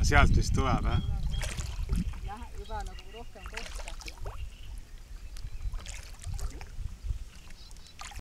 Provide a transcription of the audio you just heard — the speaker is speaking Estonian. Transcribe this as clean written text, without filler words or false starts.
sealt vist tuleb, jah? Jah, juba nagu rohkem kohta.